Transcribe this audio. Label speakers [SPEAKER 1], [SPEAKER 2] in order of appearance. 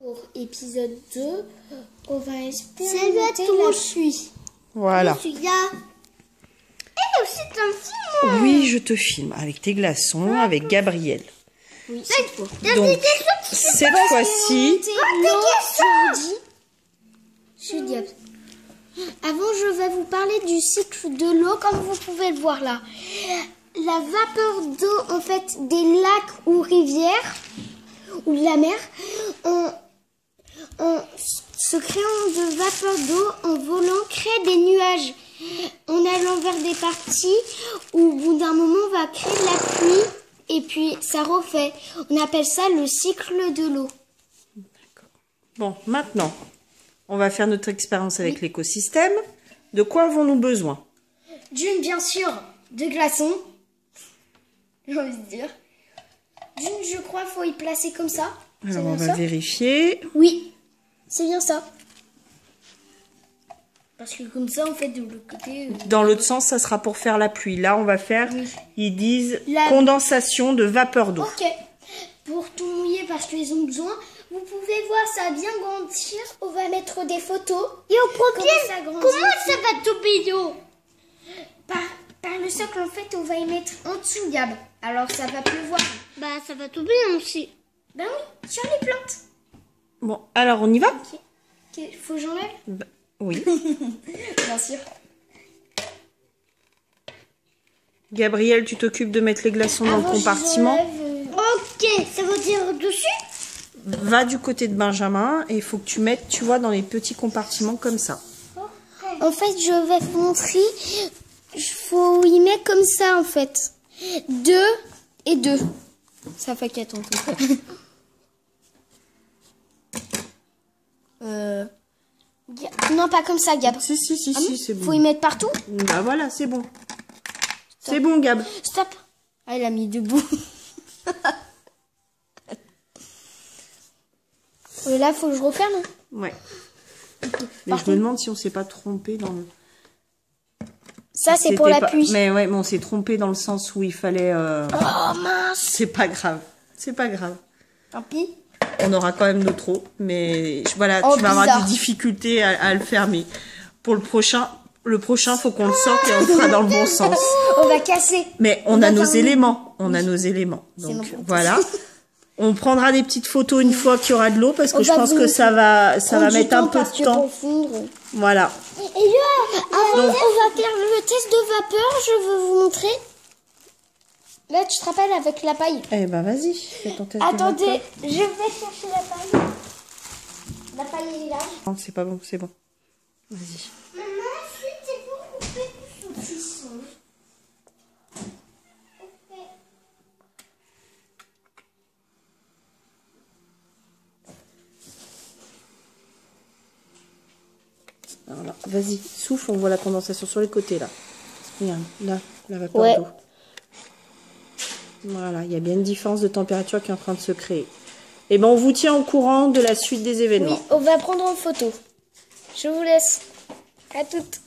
[SPEAKER 1] Pour épisode 2, on va expérimenter
[SPEAKER 2] Salut à tous.
[SPEAKER 1] la pluie.
[SPEAKER 3] Voilà.
[SPEAKER 2] Je suis là. Et aussi un film.
[SPEAKER 3] Oui, je te filme avec tes glaçons, avec Gabriel.
[SPEAKER 1] Oui, cette fois.
[SPEAKER 3] Donc, cette fois-ci,
[SPEAKER 1] Je dis avant, je vais vous parler du cycle de l'eau, comme vous pouvez le voir là. La vapeur d'eau, en fait, des lacs ou rivières, ou de la mer, en se créant de vapeur d'eau, en volant, crée des nuages. En allant vers des parties où, au bout d'un moment, on va créer de la pluie, et puis ça refait. On appelle ça le cycle de l'eau.
[SPEAKER 3] bon, maintenant, on va faire notre expérience avec l'écosystème. De quoi avons-nous besoin?
[SPEAKER 1] D'une, bien sûr, de glaçons. J'ai envie de dire. D'une, je crois, faut y placer comme ça.
[SPEAKER 3] Alors,
[SPEAKER 1] C'est
[SPEAKER 3] on
[SPEAKER 1] bien
[SPEAKER 3] va
[SPEAKER 1] ça?
[SPEAKER 3] vérifier.
[SPEAKER 1] Oui, c'est bien ça. Parce que comme ça, en fait, de l'autre côté...
[SPEAKER 3] Dans l'autre sens, ça sera pour faire la pluie. Là, on va faire, ils disent,
[SPEAKER 1] La-
[SPEAKER 3] condensation de vapeur d'eau.
[SPEAKER 1] Ok. Pour tout mouiller, parce qu'ils ont besoin, vous pouvez voir, ça va bien grandir. On va mettre des photos.
[SPEAKER 2] Et au premier,
[SPEAKER 1] ça grandit.
[SPEAKER 2] comment ça va tomber l'eau?
[SPEAKER 1] Par le socle, en fait, on va y mettre en dessous, Gab. Alors, ça va pleuvoir.
[SPEAKER 2] Bah ça va tomber aussi.
[SPEAKER 1] Ben oui, sur les plantes.
[SPEAKER 3] Bon, alors, on y va?
[SPEAKER 1] Ok, faut que j'enlève?
[SPEAKER 3] Bah, oui.
[SPEAKER 1] Bien sûr.
[SPEAKER 3] Gabriel, tu t'occupes de mettre les glaçons dans le
[SPEAKER 1] Avant, je
[SPEAKER 3] compartiment.
[SPEAKER 1] les enlève,
[SPEAKER 2] Ok, ça veut dire dessus?
[SPEAKER 3] Va du côté de Benjamin et il faut que tu mettes, tu vois, dans les petits compartiments comme ça.
[SPEAKER 1] En fait, je vais vous montrer. Il faut y mettre comme ça, en fait. 2 et 2. Ça fait 4 en tout. Non, pas comme ça, Gab.
[SPEAKER 3] Si, si,
[SPEAKER 1] Ah bon
[SPEAKER 3] c'est
[SPEAKER 1] Faut y
[SPEAKER 3] bon.
[SPEAKER 1] mettre partout.
[SPEAKER 3] Bah voilà, c'est bon. C'est bon, Gab.
[SPEAKER 1] Stop. Ah, il a mis debout. Et là, faut que je referme.
[SPEAKER 3] Ouais. Mais je me demande si on s'est pas trompé dans le...
[SPEAKER 1] Ça, c'est pour
[SPEAKER 3] C'était
[SPEAKER 1] la
[SPEAKER 3] pas-
[SPEAKER 1] pluie.
[SPEAKER 3] Mais ouais, mais on s'est trompé dans le sens où il fallait...
[SPEAKER 1] Oh, mince.
[SPEAKER 3] C'est pas grave. C'est pas grave.
[SPEAKER 1] Tant pis.
[SPEAKER 3] On aura quand même notre eau. Mais voilà,
[SPEAKER 1] Oh,
[SPEAKER 3] tu vas avoir
[SPEAKER 1] bizarre.
[SPEAKER 3] des difficultés à le fermer. Pour le prochain, faut qu'on le sorte et on le fera dans le bon sens.
[SPEAKER 1] On va casser.
[SPEAKER 3] Mais on
[SPEAKER 1] va
[SPEAKER 3] a nos
[SPEAKER 1] faire une-
[SPEAKER 3] éléments. On a nos éléments. Donc
[SPEAKER 1] n'importe quoi.
[SPEAKER 3] voilà. On prendra des petites photos une fois qu'il y aura de l'eau parce que
[SPEAKER 1] On
[SPEAKER 3] je
[SPEAKER 1] va
[SPEAKER 3] pense
[SPEAKER 1] vous
[SPEAKER 3] que ça va mettre un peu
[SPEAKER 1] parce
[SPEAKER 3] de
[SPEAKER 1] que
[SPEAKER 3] temps.
[SPEAKER 1] pour fondre.
[SPEAKER 3] Voilà.
[SPEAKER 1] Et là, avant, on va faire le test de vapeur. Je veux vous montrer. Là, tu te rappelles avec la paille.
[SPEAKER 3] Eh ben vas-y, fais ton test de
[SPEAKER 1] Attendez,
[SPEAKER 3] vapeur.
[SPEAKER 1] je vais chercher la paille. La paille est là.
[SPEAKER 3] Non, c'est pas bon, c'est bon. Vas-y.
[SPEAKER 1] Maman, ensuite, c'est pour couper tout ce saucisson.
[SPEAKER 3] Alors là, vas-y, souffle, on voit la condensation sur les côtés là. Regarde, là, la vapeur
[SPEAKER 1] Ouais.
[SPEAKER 3] d'eau. Voilà, il y a bien une différence de température qui est en train de se créer. Et ben on vous tient au courant de la suite des événements.
[SPEAKER 1] Oui, on va prendre en photo. Je vous laisse. À toutes.